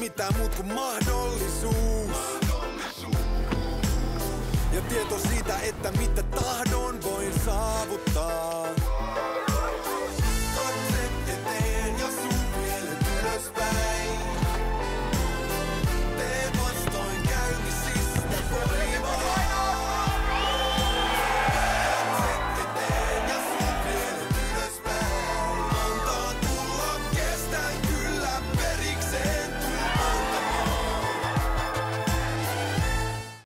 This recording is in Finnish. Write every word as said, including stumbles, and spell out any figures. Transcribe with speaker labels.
Speaker 1: mitään muut kuin mahdollisuus. Ja tieto siitä, että mitä tahdon voin